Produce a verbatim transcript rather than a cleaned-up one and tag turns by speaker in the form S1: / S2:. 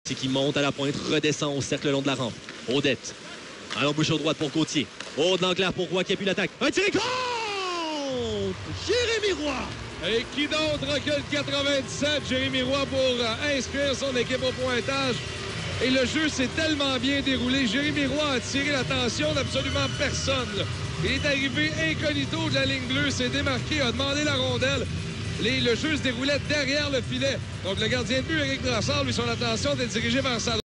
S1: qui monte à la pointe, redescend au cercle le long de la rampe. Audette. À l'embouchure droite pour Gauthier. Haut de l'enclair pour Roy qui appuie l'attaque. Un tiré contre! Jérémy Roy!
S2: Et qui d'autre recule quatre-vingt-dix-sept? Jérémy Roy pour euh, inscrire son équipe au pointage. Et le jeu s'est tellement bien déroulé. Jérémy Roy a attiré l'attention d'absolument personne. Là. Il est arrivé incognito de la ligne bleue, s'est démarqué, a demandé la rondelle. Les, le jeu se déroulait derrière le filet. Donc le gardien de but, Éric Brassard, lui, son attention était dirigée vers sa